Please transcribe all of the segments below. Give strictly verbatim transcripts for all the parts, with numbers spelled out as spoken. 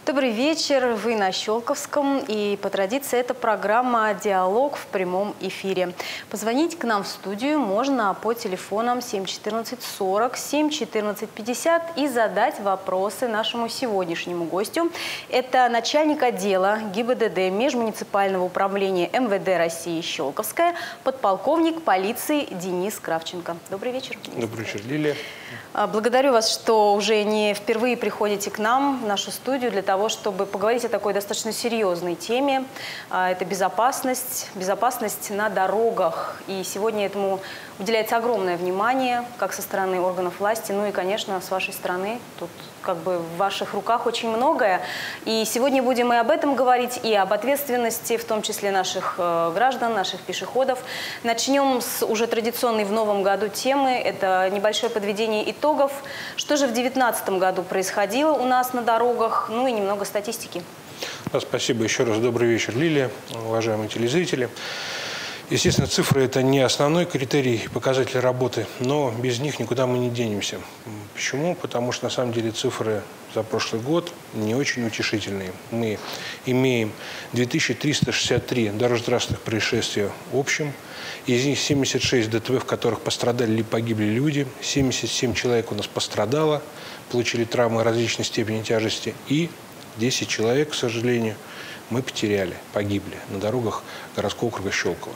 Добрый вечер, вы на Щелковском, и по традиции это программа «Диалог» в прямом эфире. Позвонить к нам в студию можно по телефонам семь четырнадцать сорок, семь четырнадцать пятьдесят и задать вопросы нашему сегодняшнему гостю. Это начальник отдела ГИБДД Межмуниципального управления эм вэ дэ России Щелковская, подполковник полиции Денис Кравченко. Добрый вечер. Добрый вечер, Лилия. Благодарю вас, что уже не впервые приходите к нам в нашу студию для того, чтобы поговорить о такой достаточно серьезной теме. Это безопасность, безопасность на дорогах. И сегодня этому уделяется огромное внимание, как со стороны органов власти, ну и, конечно, с вашей стороны. Тут как бы в ваших руках очень многое. И сегодня будем и об этом говорить, и об ответственности, в том числе наших э, граждан, наших пешеходов. Начнем с уже традиционной в новом году темы. Это небольшое подведение итогов. Что же в две тысячи девятнадцатом году происходило у нас на дорогах? Ну и немного статистики. Да, спасибо еще раз. Добрый вечер, Лилия, уважаемые телезрители. Естественно, цифры – это не основной критерий, показатель работы, но без них никуда мы не денемся. Почему? Потому что, на самом деле, цифры за прошлый год не очень утешительные. Мы имеем две тысячи триста шестьдесят три дорожно-транспортных происшествия в общем. Из них семьдесят шесть дэ тэ вэ, в которых пострадали или погибли люди. семьдесят семь человек у нас пострадало, получили травмы различной степени тяжести. И десять человек, к сожалению, мы потеряли, погибли на дорогах городского округа Щелково.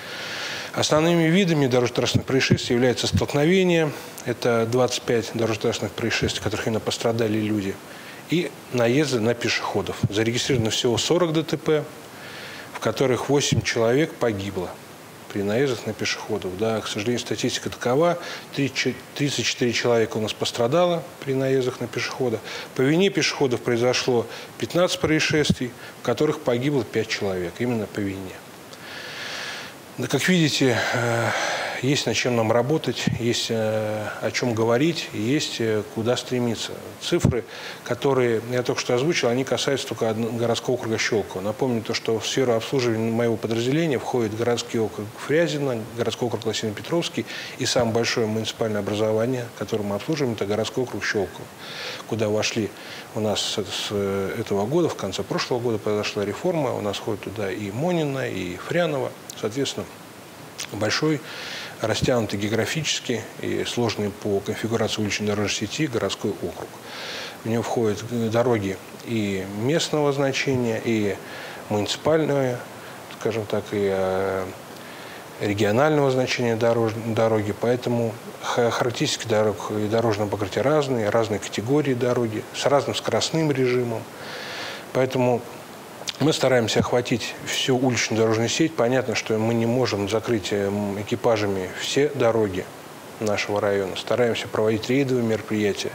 Основными видами дорожно-транспортных происшествий являются столкновения, это двадцать пять дорожно-транспортных происшествий, в которых именно пострадали люди, и наезды на пешеходов. Зарегистрировано всего сорок дэ тэ пэ, в которых восемь человек погибло при наездах на пешеходов. Да, к сожалению, статистика такова: тридцать четыре человека у нас пострадало при наездах на пешехода. По вине пешеходов произошло пятнадцать происшествий, в которых погибло пять человек, именно по вине. Да, как видите, есть над чем нам работать, есть о чем говорить, есть куда стремиться. Цифры, которые я только что озвучил, они касаются только городского округа Щелково. Напомню то, что в сферу обслуживания моего подразделения входит городской округ Фрязино, городской округ Лосино-Петровский и самое большое муниципальное образование, которое мы обслуживаем, это городской округ Щелково, куда вошли у нас с этого года, в конце прошлого года произошла реформа, у нас входит туда и Монина, и Фряново. Соответственно, большой, растянутый географически и сложный по конфигурации уличной дорожной сети городской округ. В него входят дороги и местного значения, и муниципальные, скажем так, и регионального значения дороги. Поэтому характеристики дорог и дорожного покрытия разные, разные категории дороги, с разным скоростным режимом. Поэтому мы стараемся охватить всю уличную дорожную сеть. Понятно, что мы не можем закрыть экипажами все дороги нашего района. Стараемся проводить рейдовые мероприятия.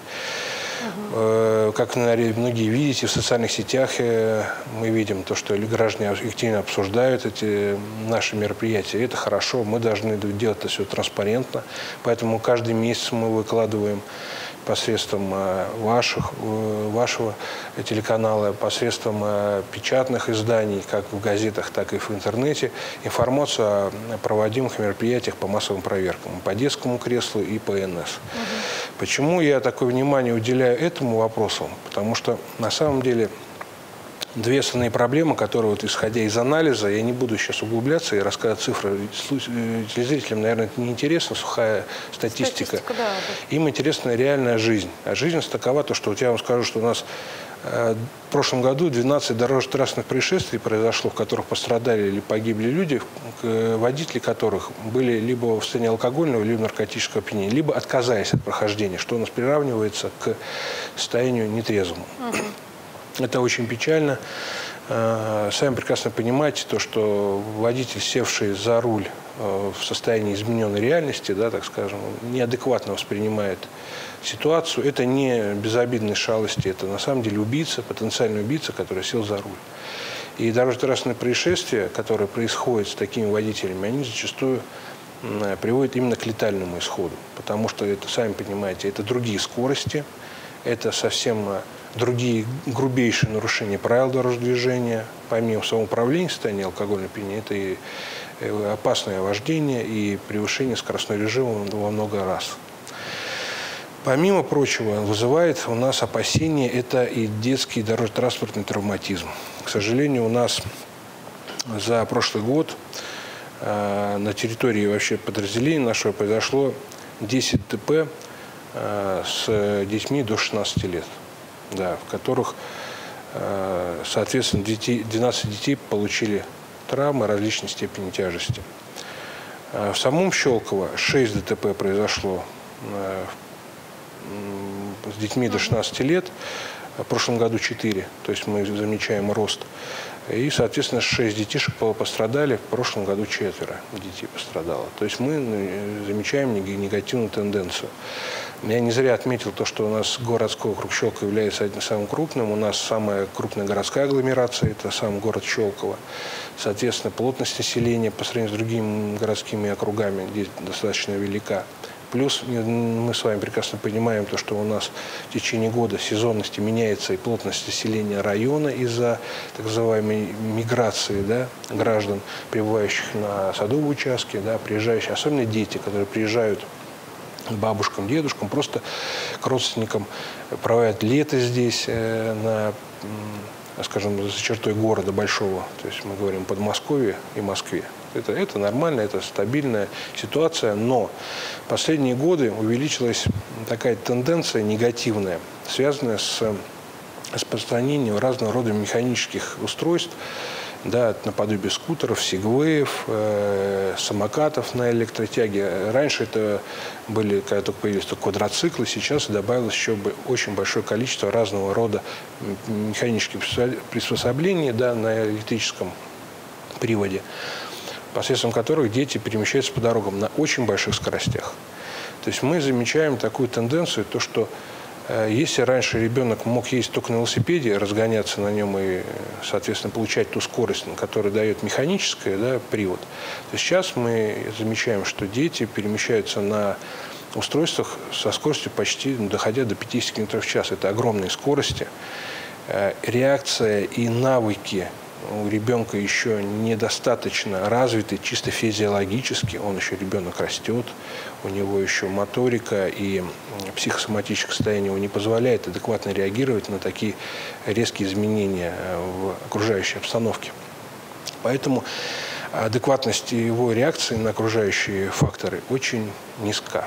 Угу. Как многие видите, в социальных сетях мы видим то, что граждане активно обсуждают эти наши мероприятия. Это хорошо, мы должны делать это все транспарентно. Поэтому каждый месяц мы выкладываем посредством ваших, вашего телеканала, посредством печатных изданий, как в газетах, так и в интернете, информацию о проводимых мероприятиях по массовым проверкам, по детскому креслу и по эн эс. Угу. Почему я такое внимание уделяю этому вопросу? Потому что на самом деле две основные проблемы, которые, вот, исходя из анализа, я не буду сейчас углубляться и рассказывать цифры, телезрителям, наверное, это неинтересно, сухая статистика. Статистика, да. Им интересна реальная жизнь. А жизнь такова, то, что вот я вам скажу, что у нас э, в прошлом году двенадцать дорожно-транспортных происшествий произошло, в которых пострадали или погибли люди, водители которых были либо в состоянии алкогольного, либо наркотического опьянения, либо отказались от прохождения, что у нас приравнивается к состоянию нетрезвому. Угу. Это очень печально. Сами прекрасно понимаете, то, что водитель, севший за руль в состоянии измененной реальности, да, так скажем, неадекватно воспринимает ситуацию. Это не безобидные шалости, это на самом деле убийца, потенциальный убийца, который сел за руль. И дорожно-транспортные происшествия, которые происходят с такими водителями, они зачастую приводят именно к летальному исходу. Потому что, это, сами понимаете, это другие скорости, это совсем другие грубейшие нарушения правил дорожного движения, помимо самоуправления, состояния алкогольного опьянения, это и опасное вождение и превышение скоростного режима во много раз. Помимо прочего, вызывает у нас опасения это и детский дорожно-транспортный травматизм. К сожалению, у нас за прошлый год э, на территории вообще подразделения нашего произошло десять ДТП э, с детьми до шестнадцати лет, да, в которых, э, соответственно, детей, двенадцать детей получили травмы различной степени тяжести. Э, в самом Щелково шесть ДТП произошло э, с детьми до шестнадцати лет, в прошлом году четыре, то есть мы замечаем рост. И, соответственно, шесть детишек пострадали, в прошлом году четверо детей пострадало. То есть мы замечаем негативную тенденцию. Я не зря отметил то, что у нас городской округ Щелково является одним самым крупным. У нас самая крупная городская агломерация, это сам город Щелково. Соответственно, плотность населения по сравнению с другими городскими округами здесь достаточно велика. Плюс мы с вами прекрасно понимаем, то, что у нас в течение года сезонности меняется и плотность населения района из-за так называемой миграции, да, граждан, прибывающих на садовые участки, да, приезжающих, особенно дети, которые приезжают к бабушкам, дедушкам, просто к родственникам, проводят лето здесь, э, на, скажем, за чертой города большого, то есть мы говорим Подмосковье и Москве. Это, это нормально, это стабильная ситуация, но в последние годы увеличилась такая тенденция негативная, связанная с распространением разного рода механических устройств, да, наподобие скутеров, сегвеев, э, самокатов на электротяге. Раньше это были, когда только появились только квадроциклы, сейчас добавилось еще очень большое количество разного рода механических приспособлений, да, на электрическом приводе, посредством которых дети перемещаются по дорогам на очень больших скоростях. То есть мы замечаем такую тенденцию, то, что э, если раньше ребенок мог ездить только на велосипеде, разгоняться на нем и, соответственно, получать ту скорость, на которую дает механический, да, привод, то сейчас мы замечаем, что дети перемещаются на устройствах со скоростью почти, ну, доходя до пятидесяти километров в час. Это огромные скорости. Э, реакция и навыки у ребенка еще недостаточно развиты чисто физиологически, он еще ребенок растет, у него еще моторика и психосоматическое состояние его не позволяет адекватно реагировать на такие резкие изменения в окружающей обстановке. Поэтому адекватность его реакции на окружающие факторы очень низка,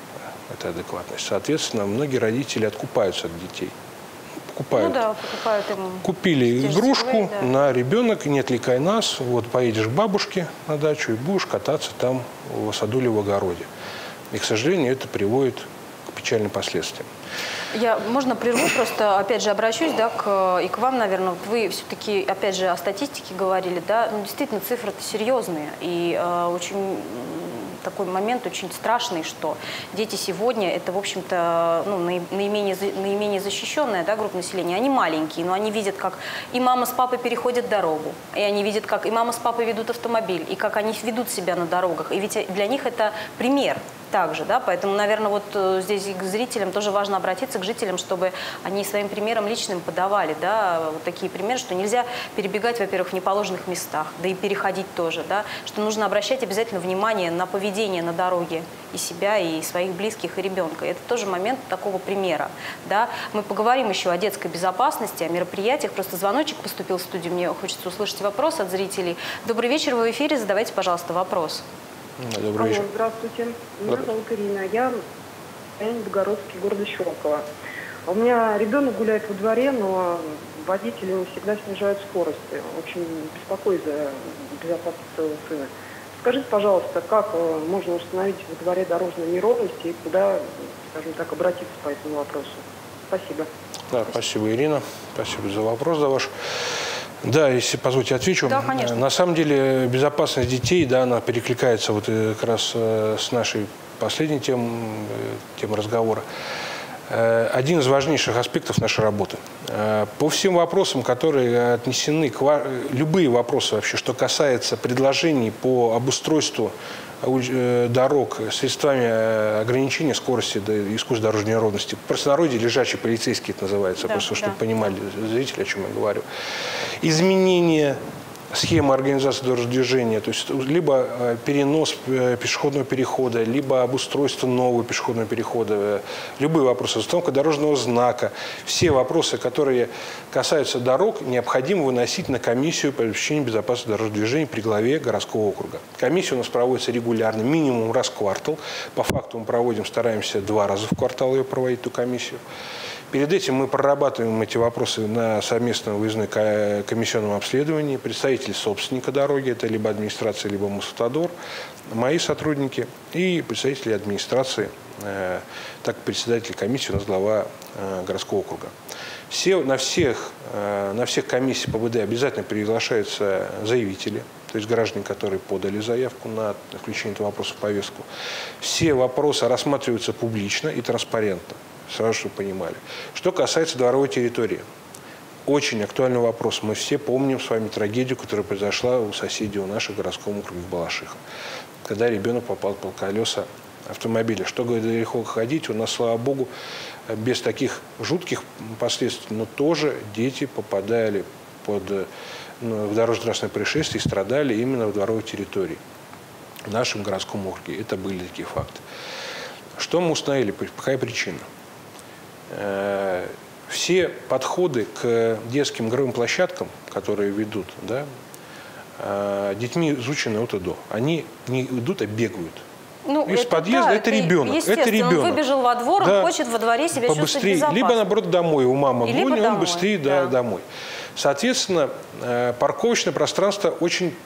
эта адекватность. Соответственно, многие родители откупаются от детей. Покупают. Ну да, покупают им. Купили игрушку живые, да. На ребенок, не отвлекай нас, вот поедешь к бабушке на дачу и будешь кататься там в саду или в огороде. И, к сожалению, это приводит к печальным последствиям. Я, можно прерву, просто, опять же, обращусь, да, к, и к вам, наверное. Вы все-таки, опять же, о статистике говорили, да, ну, действительно, цифры-то серьезные, и э, очень такой момент очень страшный, что дети сегодня, это, в общем-то, ну, наименее, наименее защищенная, да, группа населения, они маленькие, но они видят, как и мама с папой переходят дорогу, и они видят, как и мама с папой ведут автомобиль, и как они ведут себя на дорогах, и ведь для них это пример. Также, да, поэтому, наверное, вот здесь к зрителям тоже важно обратиться, к жителям, чтобы они своим примером личным подавали, да, вот такие примеры, что нельзя перебегать, во-первых, в неположенных местах, да и переходить тоже, да, что нужно обращать обязательно внимание на поведение на дороге и себя, и своих близких, и ребенка. Это тоже момент такого примера, да. Мы поговорим еще о детской безопасности, о мероприятиях. Просто звоночек поступил в студию, мне хочется услышать вопрос от зрителей. Добрый вечер, вы в эфире, задавайте, пожалуйста, вопрос. Добрый вечер. Алло, здравствуйте. Меня зовут Ирина. Я Богородский, города Щелково. У меня ребенок гуляет во дворе, но водители не всегда снижают скорость. Очень беспокоюсь за безопасность своего сына. Скажите, пожалуйста, как можно установить во дворе дорожные неровности и куда, скажем так, обратиться по этому вопросу? Спасибо. Да, спасибо, Ирина. Спасибо за вопрос, за ваш. Да, если позвольте, отвечу. Да, конечно. На самом деле безопасность детей, да, она перекликается вот как раз с нашей последней темой, темой разговора. Один из важнейших аспектов нашей работы. По всем вопросам, которые отнесены к... Любые вопросы вообще, что касается предложений по обустройству дорог средствами ограничения скорости, да, искусств дорожной неровности. В простонародье лежачий полицейский это называется, да, просто да. Чтобы понимали зрители, о чем я говорю. Изменение схема организации дорождвижения, то есть либо перенос пешеходного перехода, либо обустройство нового пешеходного перехода, любые вопросы, установка дорожного знака, все вопросы, которые касаются дорог, необходимо выносить на комиссию по обеспечению безопасности дорожного движения при главе городского округа. Комиссия у нас проводится регулярно, минимум раз в квартал. По факту мы проводим, стараемся два раза в квартал ее проводить, эту комиссию. Перед этим мы прорабатываем эти вопросы на совместном выездном комиссионном обследовании. Представители собственника дороги, это либо администрация, либо Мосавтодор, мои сотрудники и представители администрации, так как председатель комиссии у нас глава городского округа. Все, на, всех, на всех комиссиях по ПД обязательно приглашаются заявители, то есть граждане, которые подали заявку на включение этого вопроса в повестку. Все вопросы рассматриваются публично и транспарентно. Сразу, чтобы понимали. Что касается дворовой территории. Очень актуальный вопрос. Мы все помним с вами трагедию, которая произошла у соседей у наших городском округе в Балашихах, когда ребенок попал под колеса автомобиля. Что далеко ходить, у нас, слава богу, без таких жутких последствий, но тоже дети попадали под, ну, в дорожно-транспортное происшествие и страдали именно в дворовой территории. В нашем городском округе это были такие факты. Что мы установили? Какая причина? Все подходы к детским игровым площадкам, которые ведут, да, детьми изучены от и до. Они не идут, а бегают. Ну, из это, подъезда да, это, это ребенок. Это ребенок. Он выбежал во двор, да, он хочет во дворе себя побыстрее, чувствовать безопасно. Либо, наоборот, домой. У мамы вонь, он быстрее да. Да, домой. Соответственно, парковочное пространство очень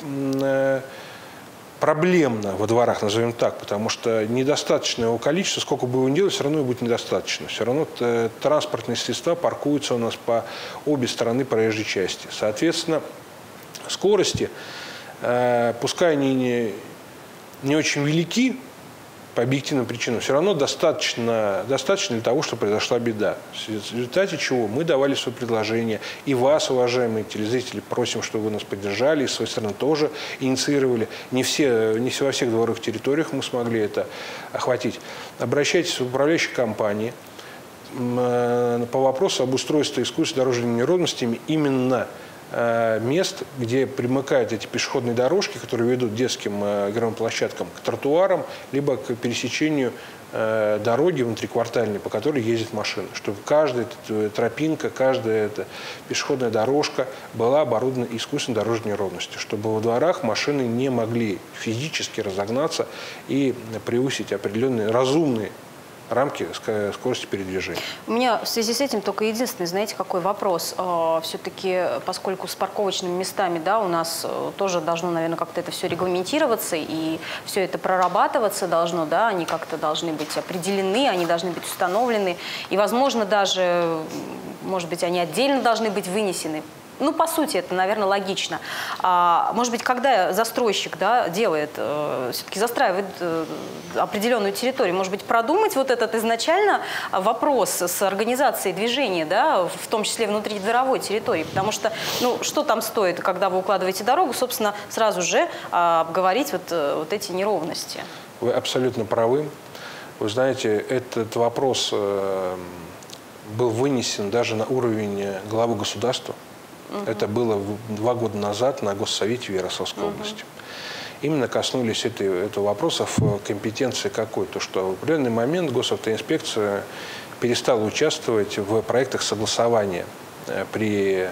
проблемно во дворах, назовем так, потому что недостаточное его количество, сколько бы его ни делали, все равно будет недостаточно. Все равно транспортные средства паркуются у нас по обе стороны проезжей части. Соответственно, скорости, пускай они не, не очень велики, по объективным причинам, все равно достаточно, достаточно для того, чтобы произошла беда. В результате чего мы давали свое предложение. И вас, уважаемые телезрители, просим, чтобы вы нас поддержали, и с своей стороны тоже инициировали. Не, все, не во всех дворовых территориях мы смогли это охватить. Обращайтесь в управляющие компании по вопросу об устройстве искусственной дорожными неровностями именно мест, где примыкают эти пешеходные дорожки, которые ведут к детским игровым площадкам, к тротуарам, либо к пересечению дороги внутриквартальной, по которой ездят машины. Чтобы каждая тропинка, каждая эта пешеходная дорожка была оборудована искусственной дорожной неровностью, чтобы во дворах машины не могли физически разогнаться и превысить определенные разумные рамки скорости передвижения. У меня в связи с этим только единственный, знаете, какой вопрос. Все-таки, поскольку с парковочными местами, да, у нас тоже должно, наверное, как-то это все регламентироваться, и все это прорабатываться должно, да, они как-то должны быть определены, они должны быть установлены, и, возможно, даже, может быть, они отдельно должны быть вынесены. Ну, по сути, это, наверное, логично. А, может быть, когда застройщик, да, делает, э, все-таки застраивает э, определенную территорию, может быть, продумать вот этот изначально вопрос с организацией движения, да, в том числе внутри дворовой территории. Потому что, ну, что там стоит, когда вы укладываете дорогу, собственно, сразу же а, обговорить вот, вот эти неровности. Вы абсолютно правы. Вы знаете, этот вопрос э, был вынесен даже на уровень главы государства. Угу. Это было два года назад на Госсовете в Ярославской угу. области. Именно коснулись этой, этого вопроса в компетенции какой. То, что в определенный момент госавтоинспекция перестала участвовать в проектах согласования при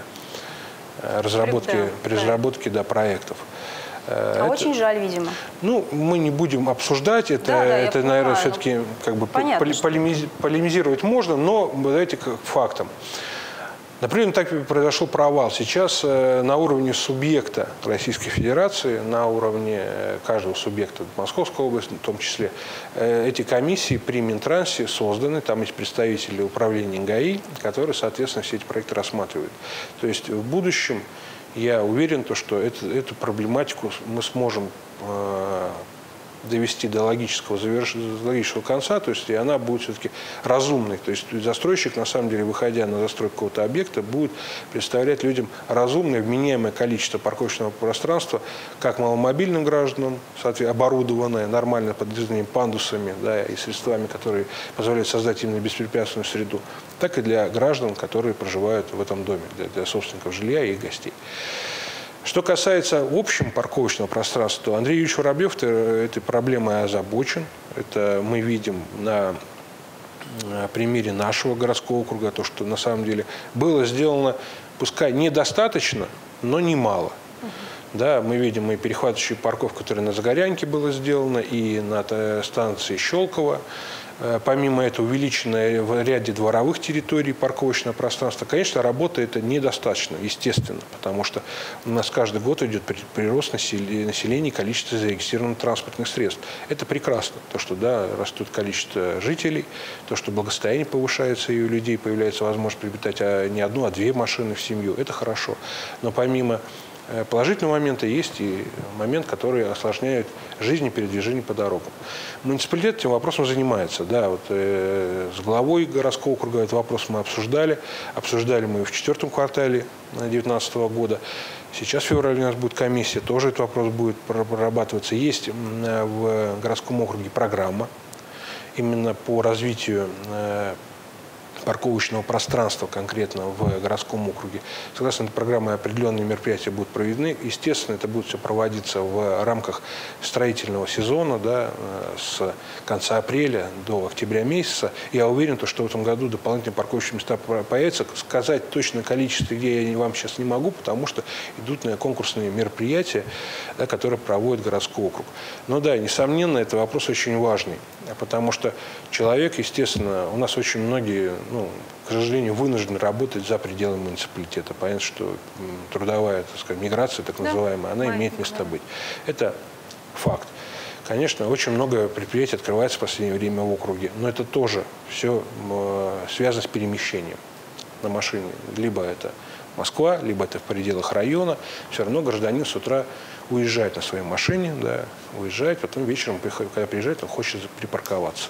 разработке, при разработке да, проектов. А это, очень жаль, видимо. Ну, мы не будем обсуждать это. Да, да, это, наверное, все-таки как бы Понятно, полемиз, полемизировать можно, но давайте к фактам. Например, так произошел провал. Сейчас на уровне субъекта Российской Федерации, на уровне каждого субъекта Московской области, в том числе, эти комиссии при Минтрансе созданы. Там есть представители управления ГАИ, которые, соответственно, все эти проекты рассматривают. То есть в будущем я уверен, что эту, эту проблематику мы сможем э, довести до логического, заверш... до логического конца, то есть и она будет все-таки разумной. То есть застройщик, на самом деле, выходя на застройку какого-то объекта, будет представлять людям разумное, вменяемое количество парковочного пространства, как маломобильным гражданам, соответственно, оборудованное нормально подъездными пандусами, да, и средствами, которые позволяют создать именно беспрепятственную среду, так и для граждан, которые проживают в этом доме, для, для собственников жилья и их гостей. Что касается общего парковочного пространства, то Андрей Юрьевич Воробьев этой проблемой озабочен. Это мы видим на примере нашего городского округа, то, что на самом деле было сделано, пускай недостаточно, но немало. Да, мы видим и перехватывающую парковку, которая на Загорянке была сделана, и на станции Щелково. Помимо этого, увеличенное в ряде дворовых территорий парковочное пространство. Конечно, работы это недостаточно, естественно, потому что у нас каждый год идет прирост населения и количества зарегистрированных транспортных средств. Это прекрасно, то, что да, растут количество жителей, то, что благосостояние повышается, и у людей появляется возможность приобретать не одну, а две машины в семью. Это хорошо. Но помимо положительного момента есть и момент, который осложняет жизнь и передвижение по дорогам. Муниципалитет этим вопросом занимается. Да, вот, э, с главой городского округа этот вопрос мы обсуждали. Обсуждали мы в четвертом квартале две тысячи девятнадцатого года. Сейчас в феврале у нас будет комиссия, тоже этот вопрос будет прорабатываться. Есть в городском округе программа именно по развитию э, парковочного пространства конкретно в городском округе. Согласно этой программе определенные мероприятия будут проведены. Естественно, это будет все проводиться в рамках строительного сезона, да, с конца апреля до октября месяца. Я уверен, что в этом году дополнительные парковочные места появятся. Сказать точное количество, где я вам сейчас не могу, потому что идут на конкурсные мероприятия, да, которые проводит городской округ. Но да, несомненно, это вопрос очень важный, потому что человек, естественно, у нас очень многие, ну, к сожалению, вынуждены работать за пределами муниципалитета. Понятно, что трудовая, так сказать, миграция, так называемая, да, она имеет место быть. Это факт. Конечно, очень много предприятий открывается в последнее время в округе, но это тоже все связано с перемещением на машине. Либо это Москва, либо это в пределах района. Все равно гражданин с утра уезжает на своей машине, да, уезжает, потом вечером, когда приезжает, он хочет припарковаться.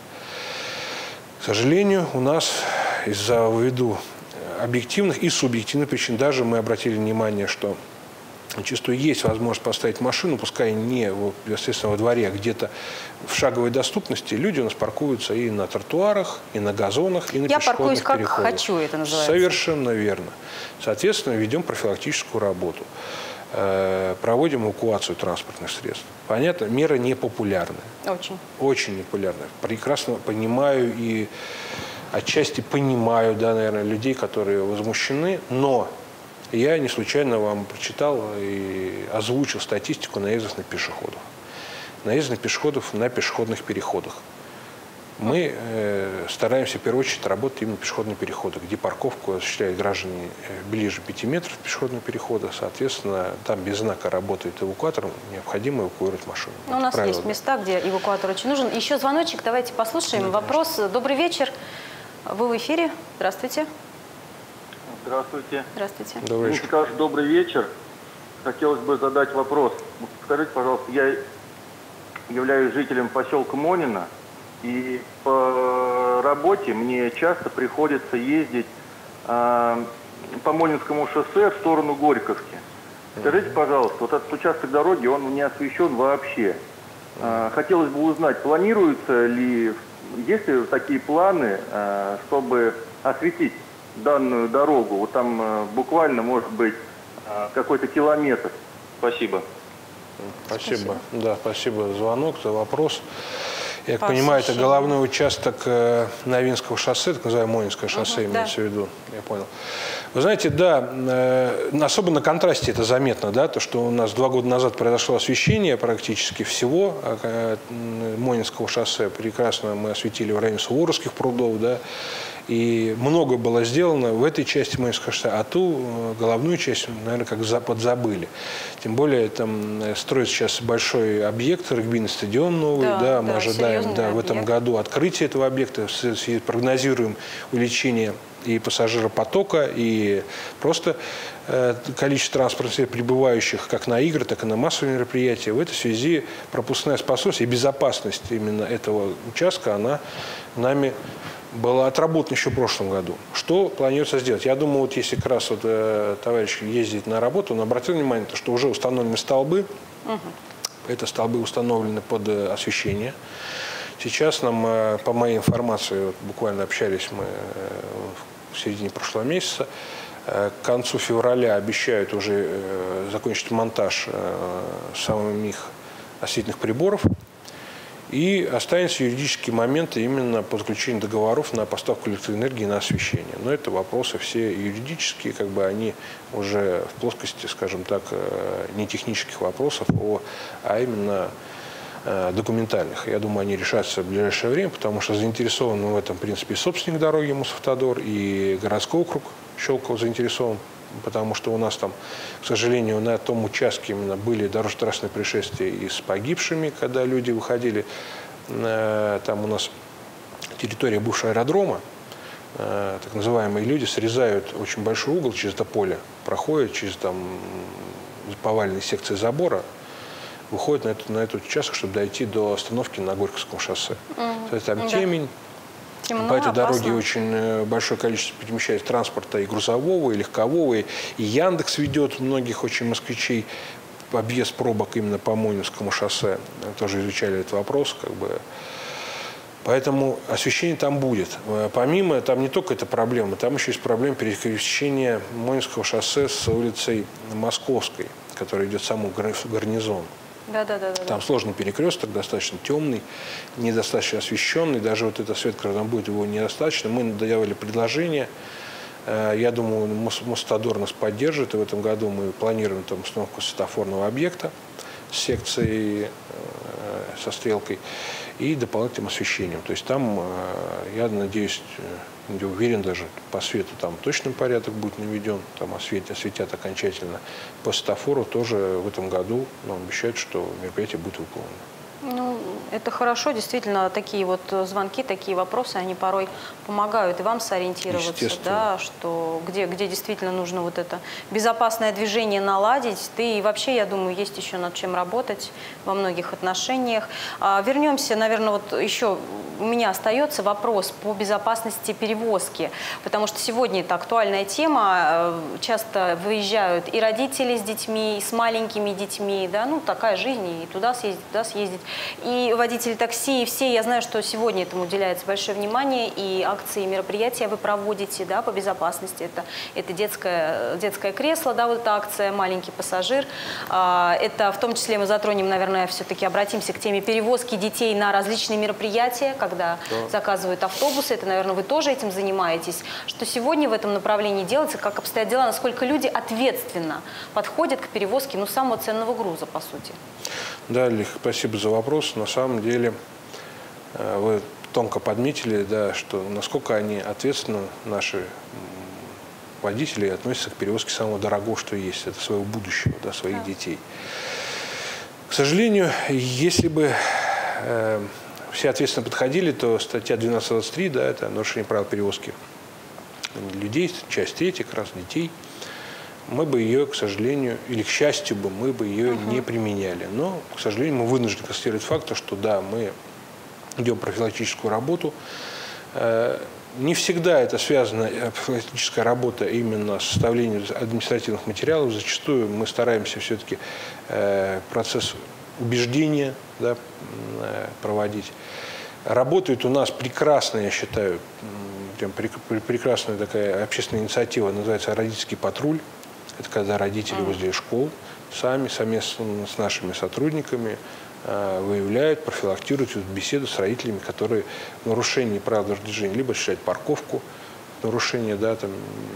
К сожалению, у нас из-за ввиду объективных и субъективных причин, даже мы обратили внимание, что зачастую есть возможность поставить машину, пускай не естественно, во дворе, а где-то в шаговой доступности. Люди у нас паркуются и на тротуарах, и на газонах, и на Я пешеходных переходах. Я паркуюсь как хочу, это называется. Совершенно верно. Соответственно, ведем профилактическую работу. Проводим эвакуацию транспортных средств. Понятно, меры непопулярны. Очень. Очень непопулярны. Прекрасно понимаю и отчасти понимаю, да, наверное, людей, которые возмущены, но я не случайно вам прочитал и озвучил статистику наездов на пешеходов. Наезд на пешеходов на пешеходных переходах. Мы э, стараемся в первую очередь работать именно на пешеходных переходах, где парковку осуществляют граждане ближе пяти метров пешеходного перехода. Соответственно, там без знака работает эвакуатор, необходимо эвакуировать машину. У нас правило, есть да. места, где эвакуатор очень нужен. Еще звоночек, давайте послушаем. Да, вопрос. Конечно. Добрый вечер. Вы в эфире. Здравствуйте. Здравствуйте. Здравствуйте. Добрый вечер. Николай, добрый вечер. Хотелось бы задать вопрос. Скажите, пожалуйста, я являюсь жителем поселка Монина. И по работе мне часто приходится ездить э, по Монинскому шоссе в сторону Горьковки. Скажите, пожалуйста, вот этот участок дороги, он не освещен вообще. Э, хотелось бы узнать, планируются ли, есть ли такие планы, э, чтобы осветить данную дорогу? Вот там э, буквально, может быть, э, какой-то километр. Спасибо. Спасибо. Спасибо. Да, спасибо за звонок, за вопрос. Я так понимаю, это головной участок э, Новинского шоссе, так называемое Монинское шоссе, угу, имеется да. в виду, я понял. Вы знаете, да, э, особо на контрасте это заметно, да, то, что у нас два года назад произошло освещение практически всего э, Монинского шоссе, прекрасно мы осветили в районе Суворовских прудов, да, и много было сделано в этой части Монинского шоссе, а ту головную часть, наверное, как подзабыли. Тем более, там строится сейчас большой объект, регбийный стадион новый, да, да, мы да, ожидаем да, в этом году открытия этого объекта, прогнозируем увеличение и пассажиропотока, и просто э, количество транспортных прибывающих как на игры, так и на массовые мероприятия. В этой связи пропускная способность и безопасность именно этого участка, она нами была отработана еще в прошлом году. Что планируется сделать? Я думаю, вот если как раз вот, э, товарищ ездит на работу, он обратил внимание, что уже установлены столбы. Угу. Это столбы установлены под э, освещение. Сейчас нам, э, по моей информации, вот, буквально общались мы э, в середине прошлого месяца, К концу февраля обещают уже закончить монтаж самих осветительных приборов. И останется юридический момент именно по заключению договоров на поставку электроэнергии на освещение. Но это вопросы все юридические, как бы они уже в плоскости, скажем так, не технических вопросов, а именно документальных. Я думаю, они решатся в ближайшее время, потому что заинтересован в этом, в принципе, и собственник дороги Мосавтодор, и городской округ Щелково заинтересован, потому что у нас там, к сожалению, на том участке именно были дорожно-транспортные происшествия и с погибшими, когда люди выходили. Там у нас территория бывшего аэродрома, так называемые люди срезают очень большой угол через это поле, проходят через там поваленные секции забора, выходят на, это, на этот участок, чтобы дойти до остановки на Горьковском шоссе. Mm. То есть там темень. Темно, по этой опасно. Дороге очень большое количество перемещается транспорта и грузового, и легкового, и Яндекс ведет многих очень москвичей в объезд пробок именно по Монинскому шоссе. Мы тоже изучали этот вопрос, как бы. Поэтому освещение там будет. Помимо, там не только эта проблема, там еще есть проблема пересечения Монинского шоссе с улицей Московской, которая идет в саму гарнизон. Да, да, да, да. Там сложный перекресток, достаточно темный, недостаточно освещенный. Даже вот этот свет, который там будет, его недостаточно. Мы давали предложение. Я думаю, Мосавтодор нас поддержит. И в этом году мы планируем там установку светофорного объекта с секцией, со стрелкой и дополнительным освещением. То есть там, я надеюсь, я уверен даже, по свету там точный порядок будет наведен, там осветят, осветят окончательно. По светофору тоже в этом году нам обещают, что мероприятие будет выполнено. Ну, это хорошо, действительно, такие вот звонки, такие вопросы, они порой помогают и вам сориентироваться, да, что где, где действительно нужно вот это безопасное движение наладить. Да и вообще, я думаю, есть еще над чем работать во многих отношениях. А, вернемся, наверное, вот еще у меня остается вопрос по безопасности перевозки, потому что сегодня это актуальная тема. Часто выезжают и родители с детьми, и с маленькими детьми, да, ну, такая жизнь, и туда съездить, туда съездить. И водители такси, и все. Я знаю, что сегодня этому уделяется большое внимание, и акции, и мероприятия вы проводите, да, по безопасности. Это, это детское, детское кресло, да, вот эта акция «Маленький пассажир». Это в том числе мы затронем, наверное, все-таки обратимся к теме перевозки детей на различные мероприятия, когда да. заказывают автобусы. Это, наверное, вы тоже этим занимаетесь. Что сегодня в этом направлении делается, как обстоят дела, насколько люди ответственно подходят к перевозке, ну, самого ценного груза, по сути. Да, Лих, спасибо за вопрос. На самом деле вы тонко подметили, да, что насколько они ответственно, наши водители, относятся к перевозке самого дорогого, что есть, это своего будущего, да, своих да. детей. К сожалению, если бы э, все ответственно подходили, то статья двенадцать двадцать три, да, это нарушение правил перевозки людей, часть третья, как раз детей, мы бы ее, к сожалению, или к счастью бы, мы бы ее uh-huh. не применяли. Но, к сожалению, мы вынуждены констатировать факт, что да, мы идем профилактическую работу. Не всегда это связано, профилактическая работа, именно с составлением административных материалов. Зачастую мы стараемся все-таки процесс убеждения, да, проводить. Работает у нас прекрасная, я считаю, прекрасная такая общественная инициатива, называется «Родительский патруль». Это когда родители возле школ сами, совместно с нашими сотрудниками выявляют, профилактируют беседу с родителями, которые в нарушении правил дорожного движения либо осуществляют парковку, нарушение, да, там,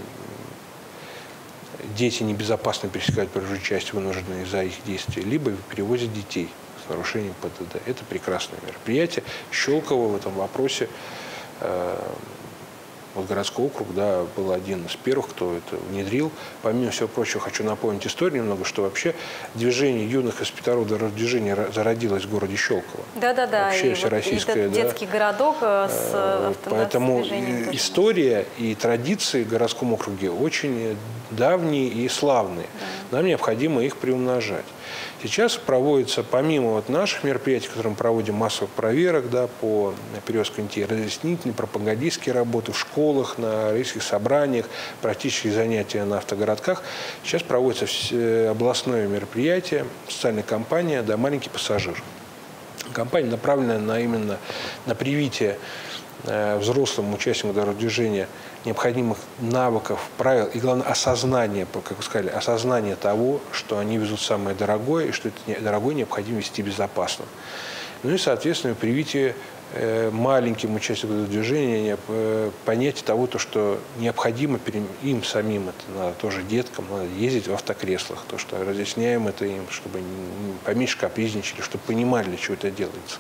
дети небезопасно пересекают проезжую часть, вынужденные из-за их действий, либо перевозят детей с нарушением ПДД. Это прекрасное мероприятие. Щелково в этом вопросе, э, вот городской округ, да, был один из первых, кто это внедрил. Помимо всего прочего, хочу напомнить историю немного, что вообще движение юных инспекторов дорожного движения зародилось в городе Щелково. Да-да-да. Вообще всероссийское, вот, да, детский городок с Поэтому и история и традиции в городском округе очень давние и славные. Да. Нам необходимо их приумножать. Сейчас проводится, помимо вот наших мероприятий, которые мы проводим, массовых проверок, да, по перевозке детей, разъяснительные, пропагандистские работы в школах, на родительских собраниях, практические занятия на автогородках. Сейчас проводится областное мероприятие, социальная кампания, да, «Маленький пассажир». Кампания направлена на, именно на привитие э, взрослым участникам дорожного движения необходимых навыков, правил и, главное, осознание, как вы сказали, осознание того, что они везут самое дорогое, и что это дорогое необходимо вести безопасно. Ну и, соответственно, привитие маленьким участникам движения понятие того, то, что необходимо им самим, это надо тоже деткам, надо ездить в автокреслах, то, что разъясняем это им, чтобы поменьше капризничали, чтобы понимали, для чего это делается.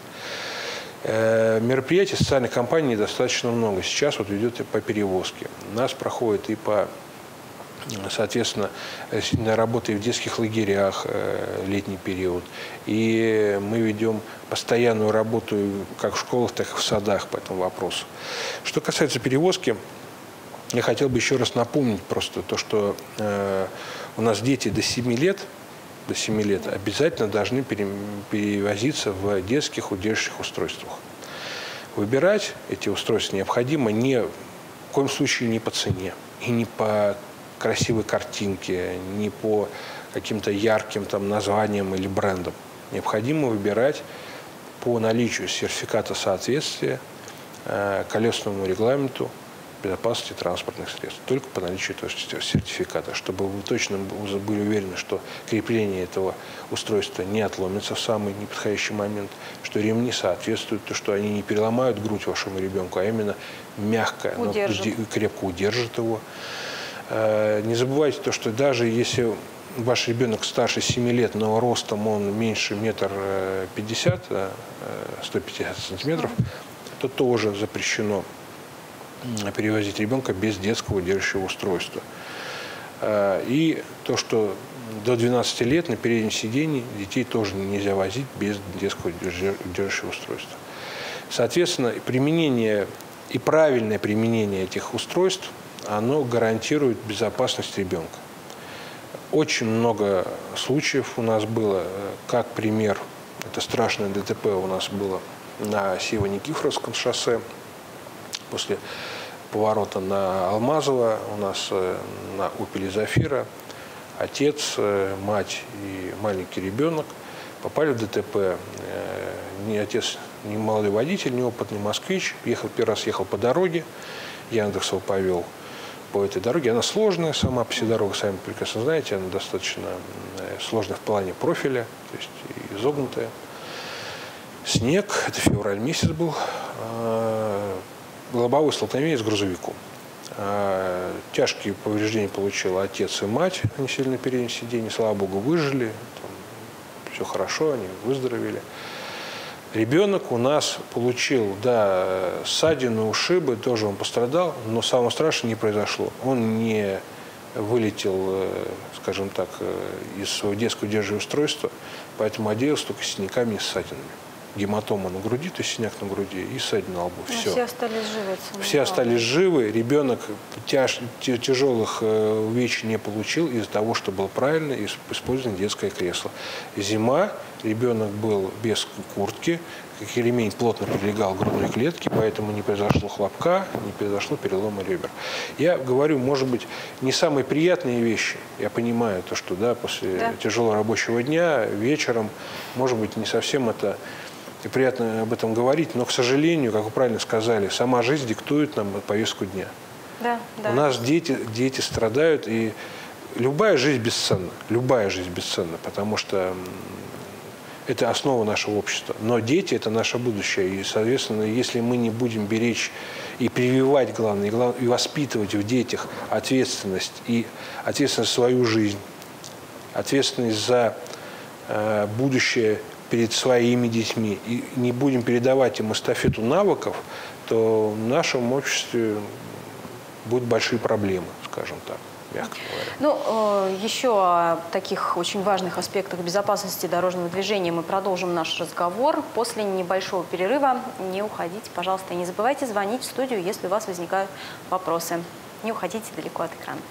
Мероприятий социальных компаний достаточно много. Сейчас вот идет по перевозке. У нас проходит и по, соответственно, работа и в детских лагерях летний период. И мы ведем постоянную работу как в школах, так и в садах по этому вопросу. Что касается перевозки, я хотел бы еще раз напомнить просто то, что у нас дети до семи лет, до семи лет обязательно должны перевозиться в детских удерживающих устройствах. Выбирать эти устройства необходимо ни в коем случае не по цене и не по красивой картинке, не по каким-то ярким там названиям или брендам. Необходимо выбирать по наличию сертификата соответствия э, колесному регламенту безопасности транспортных средств. Только по наличию этого сертификата, чтобы вы точно были уверены, что крепление этого устройства не отломится в самый неподходящий момент, что ремни соответствуют, то, что они не переломают грудь вашему ребенку, а именно мягко, но крепко удержат его. Не забывайте то, что даже если ваш ребенок старше семи лет, но ростом он меньше метр пятьдесят, сто пятьдесят сантиметров, то тоже запрещено перевозить ребенка без детского удерживающего устройства. И то, что до двенадцати лет на переднем сидении детей тоже нельзя возить без детского удерживающего устройства. Соответственно, применение и правильное применение этих устройств, оно гарантирует безопасность ребенка. Очень много случаев у нас было, как пример, это страшное ДТП у нас было на Северо-Никифоровском шоссе. После поворота на Алмазово у нас на Opel Zafira отец, мать и маленький ребенок попали в ДТП. Ни отец, ни молодой водитель, неопытный москвич. Ехал, первый раз ехал по дороге, Яндекс его повел по этой дороге. Она сложная, сама по себе дорога, сами прекрасно знаете, она достаточно сложная в плане профиля, то есть изогнутая. Снег, это февраль месяц был. Лобовое столкновение с грузовиком. Тяжкие повреждения получил отец и мать. Они сели на переднем сиденье, слава богу, выжили. Там все хорошо, они выздоровели. Ребенок у нас получил, да, ссадины, ушибы, тоже он пострадал, но самого страшного не произошло. Он не вылетел, скажем так, из своего детского удерживающего устройства, поэтому отделался только синяками и ссадинами. Гематома на груди, то есть синяк на груди, и ссадина на лбу. Все. Все остались живы. Все остались живы. Ребенок тяж, тяжелых увечий не получил из-за того, что было правильно использовано детское кресло. Зима, ребенок был без куртки, ремень плотно прилегал к грудной клетке, поэтому не произошло хлопка, не произошло перелома ребер. Я говорю, может быть, не самые приятные вещи. Я понимаю то, что да, после да. тяжелого рабочего дня, вечером, может быть, не совсем это... И приятно об этом говорить, но, к сожалению, как вы правильно сказали, сама жизнь диктует нам повестку дня. Да, да. У нас дети, дети страдают, и любая жизнь бесценна, любая жизнь бесценна, потому что это основа нашего общества. Но дети – это наше будущее, и, соответственно, если мы не будем беречь и прививать, главное, и, главное, и воспитывать в детях ответственность, и ответственность за свою жизнь, ответственность за э, будущее перед своими детьми, и не будем передавать им эстафету навыков, то в нашем обществе будут большие проблемы, скажем так, мягко говоря. Ну, еще о таких очень важных аспектах безопасности дорожного движения мы продолжим наш разговор после небольшого перерыва. Не уходите, пожалуйста, и не забывайте звонить в студию, если у вас возникают вопросы. Не уходите далеко от экрана.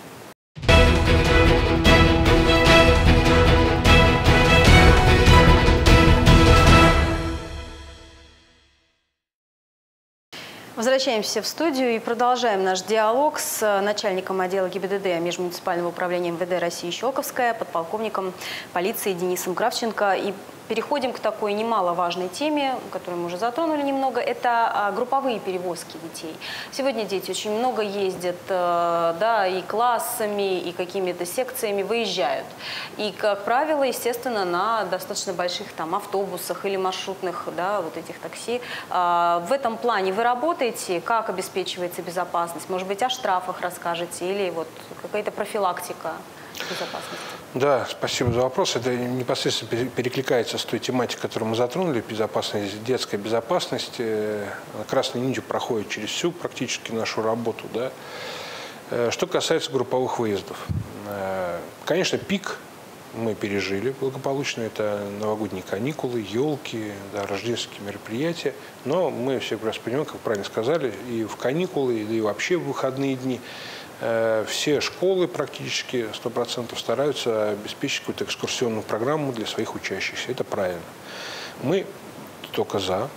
Возвращаемся в студию и продолжаем наш диалог с начальником отдела ГИБДД Межмуниципального управления МВД России Щелковская, подполковником полиции Денисом Кравченко. И переходим к такой немаловажной теме, которую мы уже затронули немного. Это групповые перевозки детей. Сегодня дети очень много ездят, да, и классами, и какими-то секциями выезжают. И, как правило, естественно, на достаточно больших там автобусах или маршрутных, да, вот этих такси. В этом плане вы работаете? Как обеспечивается безопасность? Может быть, о штрафах расскажете или вот какая-то профилактика безопасности? Да, спасибо за вопрос. Это непосредственно перекликается с той тематикой, которую мы затронули, безопасность, детская безопасность. Красной нитью проходит через всю практически нашу работу. Да. Что касается групповых выездов. Конечно, пик мы пережили благополучно. Это новогодние каникулы, елки, да, рождественские мероприятия. Но мы все прекрасно понимаем, как правильно сказали, и в каникулы, и вообще в выходные дни все школы практически сто процентов стараются обеспечить какую-то экскурсионную программу для своих учащихся. Это правильно. Мы только за,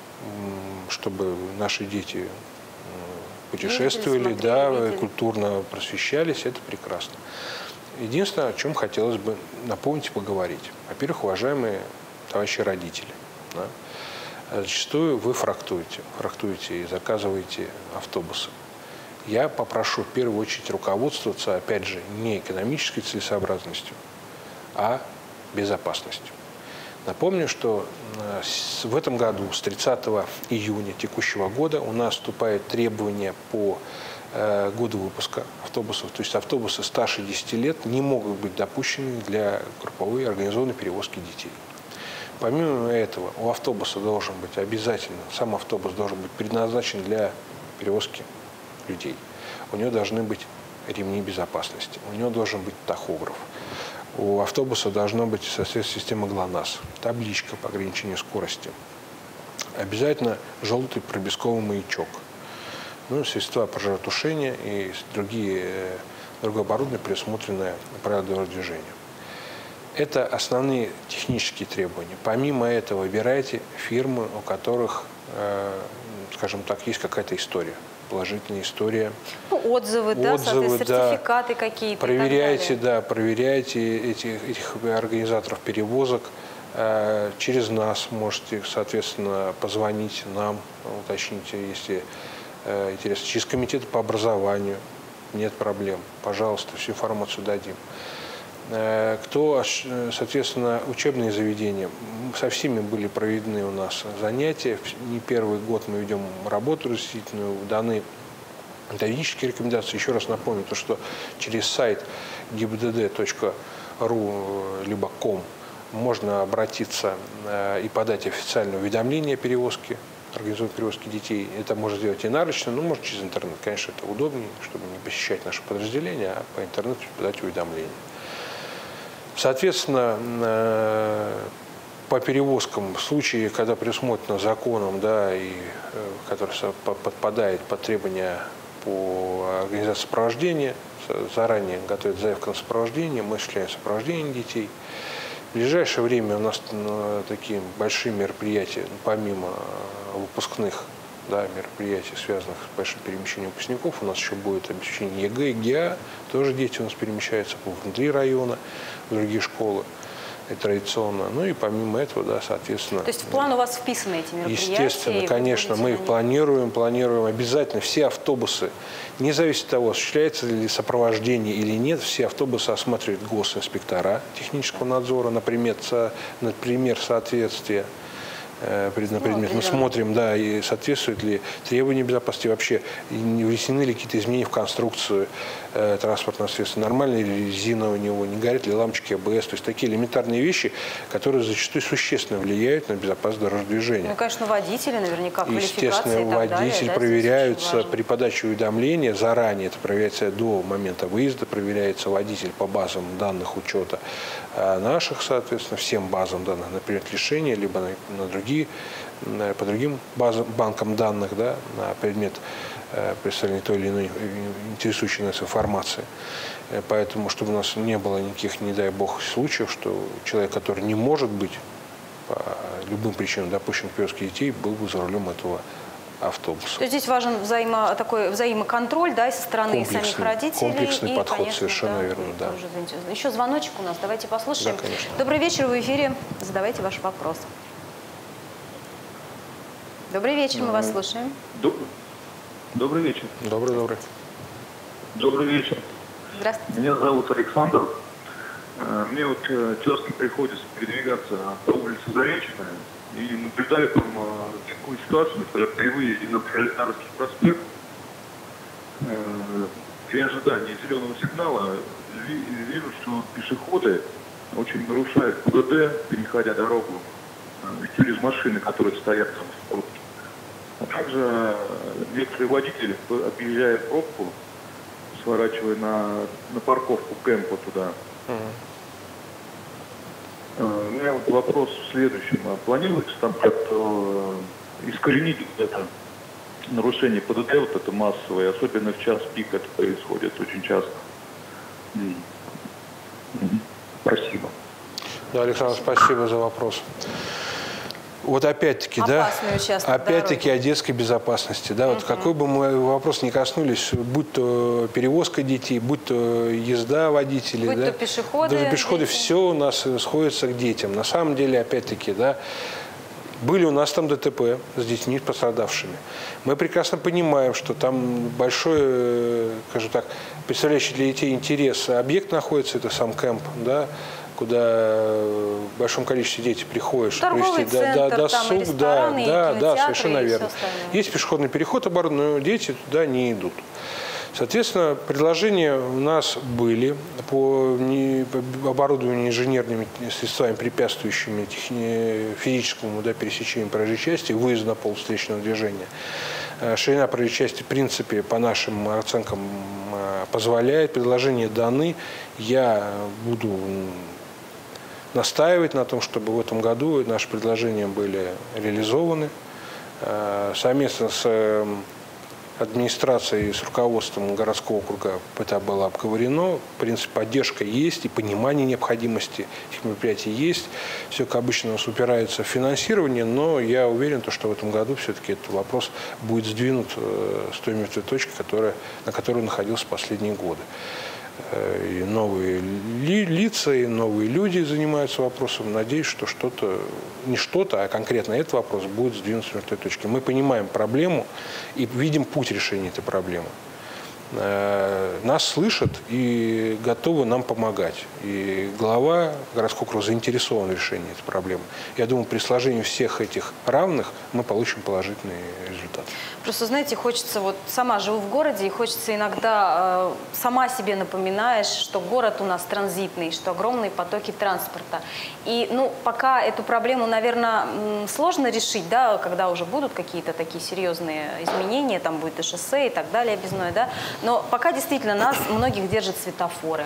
чтобы наши дети путешествовали, видели, смотрели, да, видели. Культурно просвещались. Это прекрасно. Единственное, о чем хотелось бы напомнить и поговорить. Во-первых, уважаемые товарищи родители, да, зачастую вы фрактуете, фрактуете и заказываете автобусы. Я попрошу в первую очередь руководствоваться, опять же, не экономической целесообразностью, а безопасностью. Напомню, что в этом году, с тридцатого июня текущего года, у нас вступает требование по году выпуска автобусов. То есть автобусы старше десяти лет не могут быть допущены для групповой организованной перевозки детей. Помимо этого, у автобуса должен быть обязательно, сам автобус должен быть предназначен для перевозки людей. У него должны быть ремни безопасности, у него должен быть тахограф. У автобуса должна быть, соответственно, система ГЛОНАСС, табличка по ограничению скорости. Обязательно желтый проблесковый маячок. Ну, средства пожаротушения и другие, другое оборудование, предусмотренное правилами дорожного движения. Это основные технические требования. Помимо этого, выбирайте фирмы, у которых, э, скажем так, есть какая-то история. Положительная история. Ну, отзывы, да, отзывы, сертификаты да. какие-то. Проверяйте, да, проверяйте этих, этих организаторов перевозок. Через нас можете, соответственно, позвонить нам, уточните, если интересно. Через комитет по образованию нет проблем. Пожалуйста, всю информацию дадим. Кто, соответственно, учебные заведения, со всеми были проведены у нас занятия. Не первый год мы ведем работу разъяснительную, даны методические рекомендации. Еще раз напомню, то, что через сайт гибдд точка ру либо ком можно обратиться и подать официальное уведомление о перевозке, организованной перевозки детей. Это можно сделать и нарочно, но может через интернет. Конечно, это удобнее, чтобы не посещать наше подразделение, а по интернету подать уведомление. Соответственно, по перевозкам, в случае, когда предусмотрено законом, да, и который подпадает под требования по организации сопровождения, заранее готовят заявку на сопровождение, мы осуществляем сопровождение детей. В ближайшее время у нас такие большие мероприятия, помимо выпускных, да, мероприятий, связанных с большим перемещением выпускников, у нас еще будет обеспечение ЕГЭ и ГИА, тоже дети у нас перемещаются внутри района, в другие школы, и традиционно. Ну и помимо этого, да, соответственно... То есть в план у вас вписаны эти мероприятия? Естественно, конечно, мы их планируем, планируем обязательно. Все автобусы, не зависит от того, осуществляется ли сопровождение или нет, все автобусы осматривают госинспектора технического надзора на предмет, на пример соответствия. На предмет. Мы смотрим, да, и соответствует ли требования безопасности, вообще не внесены ли какие-то изменения в конструкцию э, транспортного средства, нормально ли резина у него, не горят ли лампочки АБС. То есть такие элементарные вещи, которые зачастую существенно влияют на безопасность дорожного движения. Ну, конечно, водители наверняка, квалификация Естественно, и так водитель далее, проверяются да, при подаче уведомления, заранее это проверяется до момента выезда, проверяется водитель по базам данных учета наших, соответственно, всем базам данных, например, лишения, либо на, на другие по другим базам, банкам данных, да, на предмет э, представления той или иной интересующей нас информации. Э, поэтому, чтобы у нас не было никаких, не дай бог, случаев, что человек, который не может быть по любым причинам допущен к перевозке детей, был бы за рулем этого автобуса. То есть здесь важен взаимо, такой взаимоконтроль, да, и со стороны самих родителей. Комплексный и, подход, конечно, совершенно да, верно, да. Еще звоночек у нас, давайте послушаем. Да, конечно. Добрый вечер, в эфире, задавайте ваш вопрос. Добрый вечер, мы вас слушаем. Добрый вечер. Добрый, добрый. Добрый вечер. Здравствуйте. Меня зовут Александр. Мне вот часто приходится передвигаться по улице Заречная и наблюдаю там такую ситуацию, когда при выезде на Пролетарский проспект при ожидании зеленого сигнала вижу, что пешеходы очень нарушают ПДД, переходя дорогу через машины, которые стоят там в пробке. А также некоторые водители объезжают пробку, сворачивая на, на парковку Кэмпа туда. Uh-huh. У меня вот вопрос в следующем. А планируется там как-то искоренить это нарушение ПДД, вот это массовое, особенно в час пик это происходит очень часто? Mm-hmm. Спасибо. Да, Александр, спасибо за вопрос. Вот опять-таки, да, опять-таки о детской безопасности. Да, вот uh-huh. какой бы мы вопрос ни коснулись, будь то перевозка детей, будь то езда водителей, будь да, то пешеходы, даже пешеходы, все у нас сходится к детям. На самом деле, опять-таки, да, были у нас там ДТП с детьми пострадавшими. Мы прекрасно понимаем, что там большой, скажем так, представляющий для детей интерес объект находится, это сам Кэмп, да, куда в большом количестве детей приходят, чтобы провести центр, да, досуг, да, да, да, совершенно верно. Есть пешеходный переход оборудован, но дети туда не идут. Соответственно, предложения у нас были по оборудованию инженерными средствами, препятствующими физическому, да, пересечению проезжей части, выезду на пол встречного движения. Ширина проезжей части, в принципе, по нашим оценкам позволяет. Предложения даны. Я буду настаивать на том, чтобы в этом году наши предложения были реализованы. Совместно с администрацией, с руководством городского округа это было обговорено. В принципе, поддержка есть и понимание необходимости этих мероприятий есть. Все, как обычно, у нас упирается в финансирование, но я уверен, что в этом году все-таки этот вопрос будет сдвинут с той мертвой точки, которая, на которой он находился в последние годы. И новые ли, лица, и новые люди занимаются вопросом. Надеюсь, что что-то, не что-то, а конкретно этот вопрос будет сдвинут с мертвой точки. Мы понимаем проблему и видим путь решения этой проблемы. Нас слышат и готовы нам помогать. И глава городского округа заинтересован в решении этой проблемы. Я думаю, при сложении всех этих равных мы получим положительный результат. Просто, знаете, хочется, вот сама живу в городе, и хочется иногда, э, сама себе напоминаешь, что город у нас транзитный, что огромные потоки транспорта. И, ну, пока эту проблему, наверное, сложно решить, да, когда уже будут какие-то такие серьезные изменения, там будет и шоссе и так далее, объездное, да, но пока действительно нас многих держат светофоры.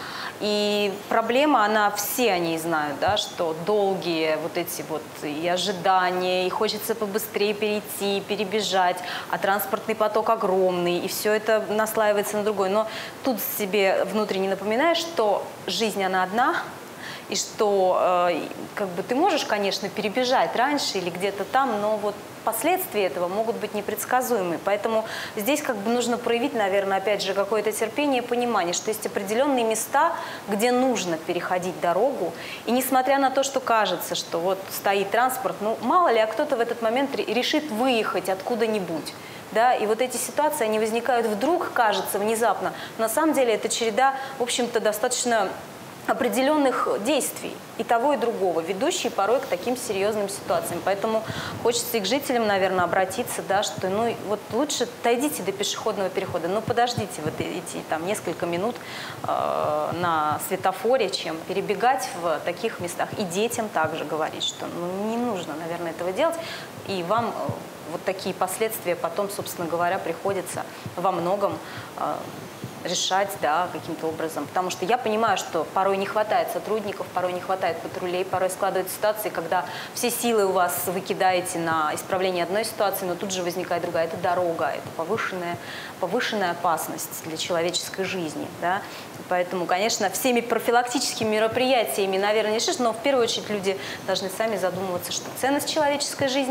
И проблема, она, все они знают, да, что долгие вот эти вот и ожидания, и хочется побыстрее перейти, перебежать, а транспортный поток огромный, и все это наслаивается на другой. Но тут себе внутренне напоминаешь, что жизнь, она одна, и что э, как бы ты можешь, конечно, перебежать раньше или где-то там, но вот последствия этого могут быть непредсказуемы. Поэтому здесь как бы нужно проявить, наверное, опять же, какое-то терпение и понимание, что есть определенные места, где нужно переходить дорогу. И несмотря на то, что кажется, что вот стоит транспорт, ну мало ли, а кто-то в этот момент решит выехать откуда-нибудь. Да, и вот эти ситуации, они возникают вдруг, кажется, внезапно. Но на самом деле это череда, в общем-то, достаточно определенных действий, и того, и другого, ведущие порой к таким серьезным ситуациям. Поэтому хочется и к жителям, наверное, обратиться, да, что ну вот лучше дойдите до пешеходного перехода, но подождите вот эти там несколько минут э, на светофоре, чем перебегать в таких местах. И детям также говорить, что ну, не нужно, наверное, этого делать, и вам э, вот такие последствия потом, собственно говоря, приходится во многом э, решать, да, каким-то образом. Потому что я понимаю, что порой не хватает сотрудников, порой не хватает патрулей, порой складываются ситуации, когда все силы у вас вы кидаете на исправление одной ситуации, но тут же возникает другая. Это дорога, это повышенная, повышенная опасность для человеческой жизни. Да? Поэтому, конечно, всеми профилактическими мероприятиями, наверное, не решишь, но в первую очередь люди должны сами задумываться, что ценность человеческой жизни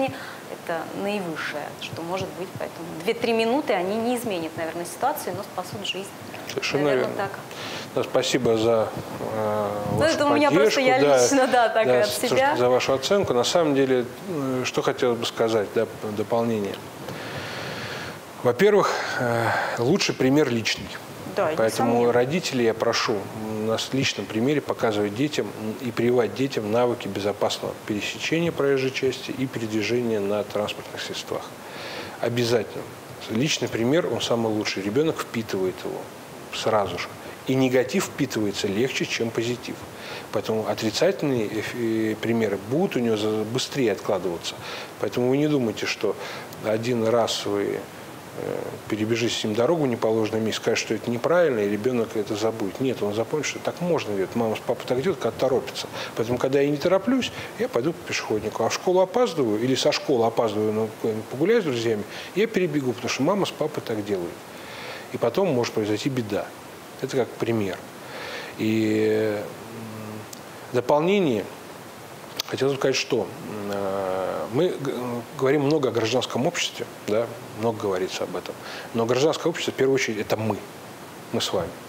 это наивысшее, что может быть. Поэтому две-три минуты, они не изменят, наверное, ситуацию, но спасут жизнь. Совершенно наверное, верно. так. Да, спасибо за э, ну, вашу это у меня поддержку, просто я да, лично, да, так да, от себя. За вашу оценку. На самом деле, что хотелось бы сказать, да, дополнение. Во-первых, э, лучший пример личный. Да, поэтому родителей я прошу на личном примере показывать детям и прививать детям навыки безопасного пересечения проезжей части и передвижения на транспортных средствах. Обязательно. Личный пример, он самый лучший. Ребенок впитывает его сразу же. И негатив впитывается легче, чем позитив. Поэтому отрицательные примеры будут у него быстрее откладываться. Поэтому вы не думайте, что один раз вы перебежите с ним дорогу в неположенном месте, скажет, что это неправильно, и ребенок это забудет. Нет, он запомнит, что так можно делать. Мама с папой так делают, когда торопятся. Поэтому, когда я не тороплюсь, я пойду по пешеходнику. А в школу опаздываю, или со школы опаздываю, но погуляю с друзьями, я перебегу, потому что мама с папой так делают. И потом может произойти беда. Это как пример. И в дополнение хотелось бы сказать, что мы говорим много о гражданском обществе, да, много говорится об этом. Но гражданское общество, в первую очередь, это мы, мы с вами.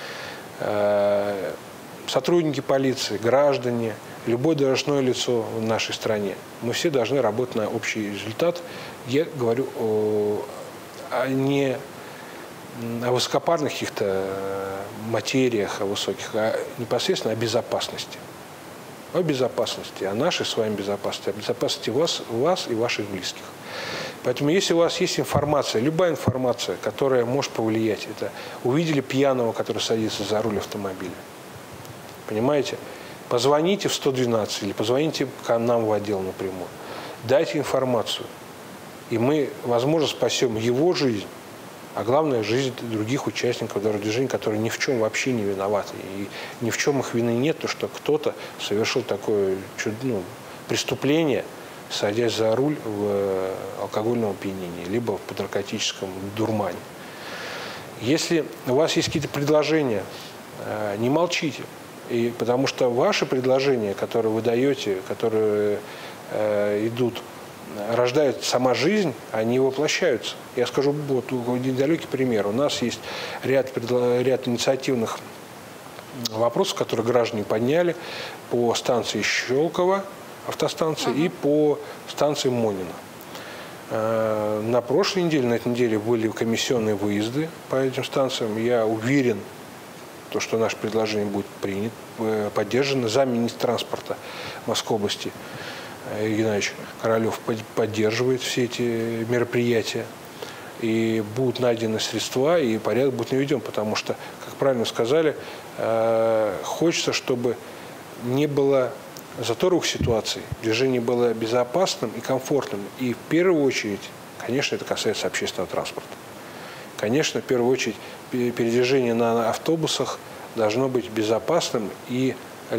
Сотрудники полиции, граждане, любое должностное лицо в нашей стране, мы все должны работать на общий результат. Я говорю о, о не о высокопарных каких-то материях, о высоких, а непосредственно о безопасности. О безопасности, о нашей с вами безопасности, о безопасности вас, вас и ваших близких. Поэтому, если у вас есть информация, любая информация, которая может повлиять, это увидели пьяного, который садится за руль автомобиля, понимаете, позвоните в сто двенадцать или позвоните к нам в отдел напрямую, дайте информацию, и мы, возможно, спасем его жизнь, а главное, жизнь других участников дорожного движения, которые ни в чем вообще не виноваты. И ни в чем их вины нет, то, что кто-то совершил такое ну, преступление, садясь за руль в алкогольном опьянении, либо в подраркотическом дурмане. Если у вас есть какие-то предложения, не молчите. И потому что ваши предложения, которые вы даете, которые идут, рождает сама жизнь, они воплощаются. Я скажу вот недалекий пример. У нас есть ряд, ряд инициативных вопросов, которые граждане подняли по станции Щелково, автостанции, uh-huh. и по станции Монина. На прошлой неделе, на этой неделе были комиссионные выезды по этим станциям. Я уверен, то, что наше предложение будет принято, поддержано. Замминистра транспорта Московской области Игорь Геннадьевич Королев поддерживает все эти мероприятия. И будут найдены средства, и порядок будет наведен, потому что, как правильно сказали, хочется, чтобы не было заторовых ситуаций, движение было безопасным и комфортным. И в первую очередь, конечно, это касается общественного транспорта. Конечно, в первую очередь, передвижение на автобусах должно быть безопасным и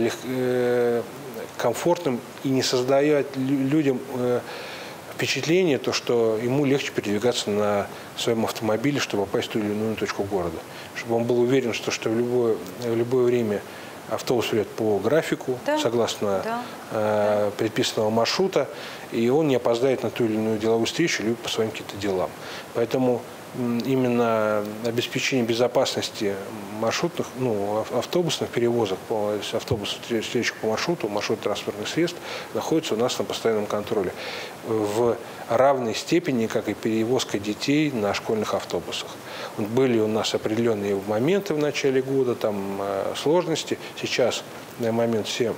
комфортным, и не создавать людям впечатление, то, что ему легче передвигаться на своем автомобиле, чтобы попасть в ту или иную точку города. Чтобы он был уверен, что, что в, любое, в любое время автобус идет по графику, да, согласно да, э, да. предписанного маршрута, и он не опоздает на ту или иную деловую встречу, либо по своим каким-то делам. Поэтому именно обеспечение безопасности маршрутных, ну, автобусных перевозок, автобусов, встречных по маршруту, маршрут транспортных средств, находится у нас на постоянном контроле в равной степени, как и перевозка детей на школьных автобусах. Были у нас определенные моменты в начале года, там сложности. Сейчас на момент все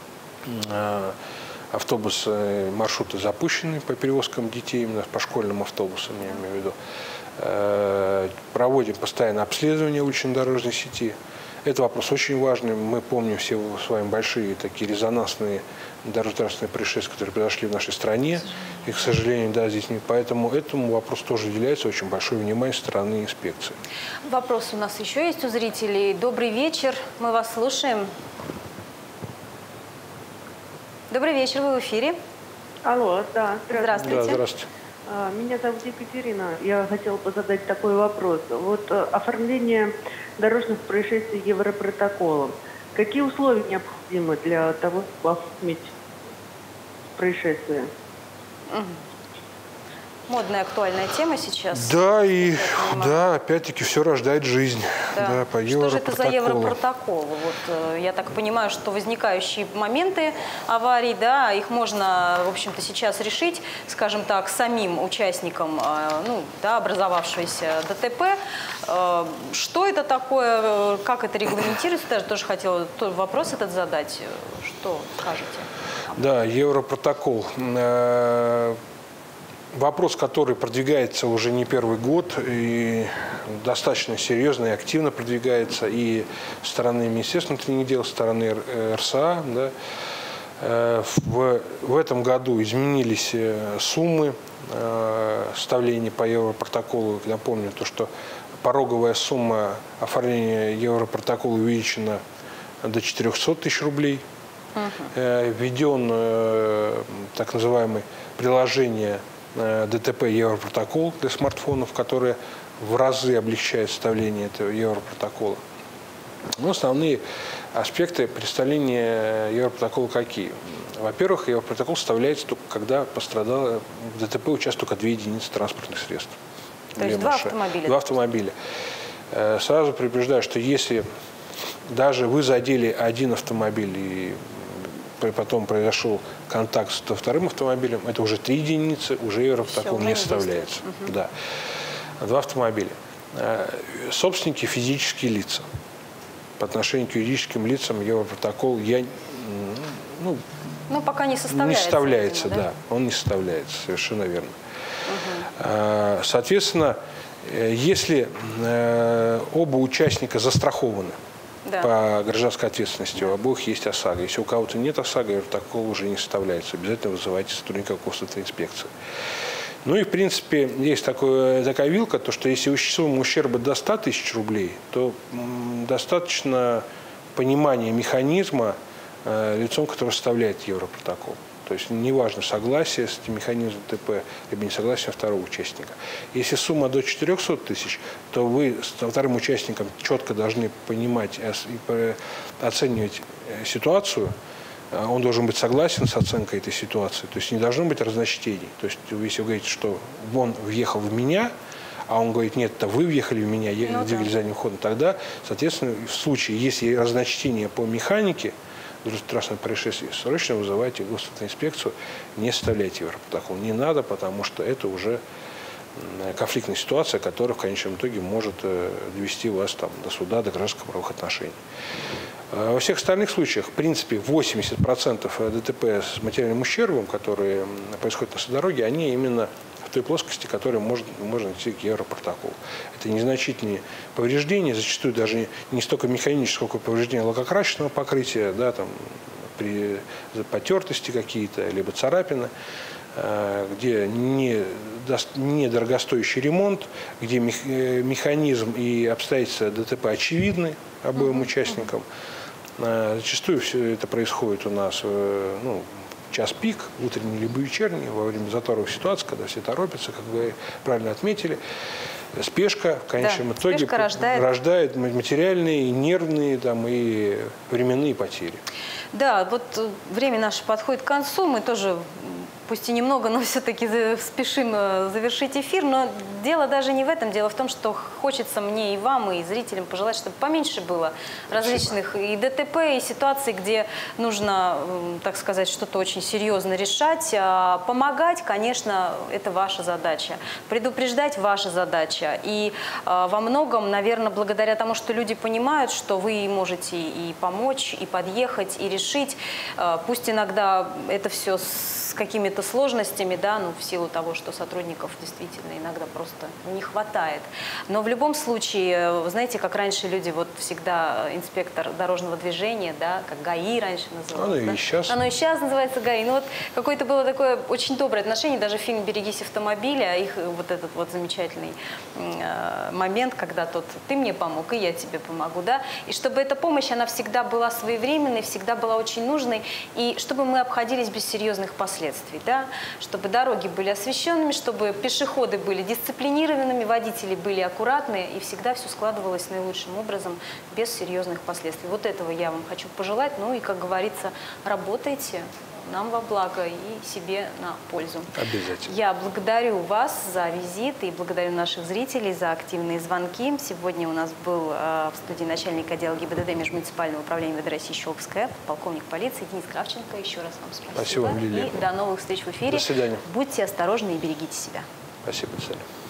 автобусы, маршруты запущены по перевозкам детей, именно по школьным автобусам, я имею в виду. Проводим постоянно обследование улично-дорожной сети. Это вопрос очень важный. Мы помним все с вами большие такие резонансные дорожно-транспортные происшествия, которые произошли в нашей стране. И, к сожалению, да, здесь нет. Поэтому этому вопросу тоже уделяется очень большое внимание со стороны инспекции. Вопрос у нас еще есть у зрителей. Добрый вечер. Мы вас слушаем. Добрый вечер. Вы в эфире. Алло, да. Здравствуйте. Да, здравствуйте. Меня зовут Екатерина. Я хотела бы задать такой вопрос. Вот оформление дорожных происшествий Европротоколом. Какие условия необходимы для того, чтобы оформить происшествие? Модная, актуальная тема сейчас. Да, и да, опять-таки все рождает жизнь. Да. Да, по что же это за европротоколу. европротокол? Вот, э, я так понимаю, что возникающие моменты аварий, да, их можно, в общем-то, сейчас решить, скажем так, самим участникам э, ну, да, образовавшегося ДТП. Э, что это такое, как это регламентируется? Даже тоже хотела вопрос этот задать. Что скажете? Да, европротокол. Вопрос, который продвигается уже не первый год и достаточно серьезно и активно продвигается и со стороны Министерства внутренних дел, со стороны эр эс а. Да. В, в этом году изменились суммы составления по европротоколу. Напомню, то, что пороговая сумма оформления европротокола увеличена до четырёхсот тысяч рублей. Uh-huh. Введен так называемое приложение ДТП Европротокол для смартфонов, которое в разы облегчает составление этого Европротокола. Но основные аспекты представления Европротокола какие? Во-первых, Европротокол составляется только когда пострадало в ДТП участвуют только две единицы транспортных средств. То есть два автомобиля? Два автомобиля. Сразу предупреждаю, что если даже вы задели один автомобиль и потом произошел контакт со вторым автомобилем, это уже три единицы, уже Европротокол не составляется. Угу. Да. Два автомобиля. Собственники физические лица. По отношению к юридическим лицам Европротокол я, ну, ну, пока не составляется. Не составляется, видимо, да? да. Он не составляется, совершенно верно. Угу. Соответственно, если оба участника застрахованы, да, по гражданской ответственности, да, у обоих есть ОСАГО. Если у кого-то нет ОСАГО, протокол уже не составляется. Обязательно вызывайте сотрудника госавтоинспекции. Ну и, в принципе, есть такое, такая вилка, то, что если сумма ущерба до ста тысяч рублей, то м, достаточно понимания механизма э, лицом, который составляет Европротокол. То есть неважно, согласие с этим механизмом ДТП, либо несогласие второго участника. Если сумма до четырёхсот тысяч, то вы с вторым участником четко должны понимать и оценивать ситуацию. Он должен быть согласен с оценкой этой ситуации. То есть не должно быть разночтений. То есть если вы говорите, что он въехал в меня, а он говорит, нет, это вы въехали в меня, ну, двигались да. задним ходом, тогда, соответственно, в случае, если разночтение по механике, страшное происшествие, срочно вызывайте госавтоинспекцию, не составляйте Европротокол. Не надо, потому что это уже конфликтная ситуация, которая в конечном итоге может довести вас там, до суда, до гражданских правовых отношений. Во всех остальных случаях, в принципе, восемьдесят процентов ДТП с материальным ущербом, которые происходят на автодороге, они именно в той плоскости, которая может, можно идти к Европротоколу. Это незначительные повреждения, зачастую даже не столько механического, сколько повреждения лакокрасочного покрытия, да, там, при потертости какие-то, либо царапины, где не, не дорогостоящий ремонт, где механизм и обстоятельства ДТП очевидны обоим участникам. Зачастую все это происходит у нас ну, час пик, утренний либо вечерний, во время заторовых ситуаций, когда все торопятся, как вы правильно отметили. Спешка в конечном да, итоге рождает. рождает материальные, нервные там, и временные потери. Да, вот время наше подходит к концу, мы тоже, пусть и немного, но все-таки спешим завершить эфир. Но дело даже не в этом. Дело в том, что хочется мне и вам, и зрителям пожелать, чтобы поменьше было различных Спасибо. и ДТП, и ситуаций, где нужно, так сказать, что-то очень серьезно решать. Помогать, конечно, это ваша задача. Предупреждать ваша задача. И во многом, наверное, благодаря тому, что люди понимают, что вы можете и помочь, и подъехать, и решить. Пусть иногда это все с какими-то сложностями, да, ну, в силу того, что сотрудников действительно иногда просто не хватает. Но в любом случае, вы знаете, как раньше люди, вот всегда инспектор дорожного движения, да, как ГАИ раньше называлось. Оно да? и сейчас. Оно и сейчас называется ГАИ. Ну вот какое-то было такое очень доброе отношение, даже фильм «Берегись автомобиля», их вот этот вот замечательный э, момент, когда тот «ты мне помог, и я тебе помогу», да, и чтобы эта помощь, она всегда была своевременной, всегда была очень нужной, и чтобы мы обходились без серьезных последствий. Да? Чтобы дороги были освещенными, чтобы пешеходы были дисциплинированными, водители были аккуратны, и всегда все складывалось наилучшим образом, без серьезных последствий. Вот этого я вам хочу пожелать. Ну и, как говорится, работайте, нам во благо и себе на пользу. Обязательно. Я благодарю вас за визит и благодарю наших зрителей за активные звонки. Сегодня у нас был э, в студии начальник отдела ГИБДД Межмуниципального управления МВД России Щелковская, полковник полиции Денис Кравченко. Еще раз вам спасибо. Спасибо вам, Лилия. И до новых встреч в эфире. До свидания. Будьте осторожны и берегите себя. Спасибо, до свидания.